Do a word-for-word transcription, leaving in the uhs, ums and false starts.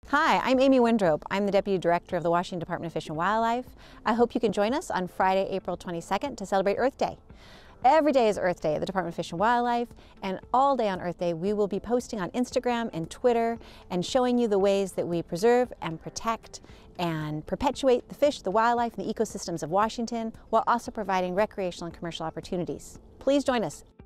Hi, I'm Amy Windrobe. I'm the Deputy Director of the Washington Department of Fish and Wildlife. I hope you can join us on Friday, April twenty-second to celebrate Earth Day. Every day is Earth Day at the Department of Fish and Wildlife, and all day on Earth Day we will be posting on Instagram and Twitter and showing you the ways that we preserve and protect and perpetuate the fish, the wildlife, and the ecosystems of Washington, while also providing recreational and commercial opportunities. Please join us.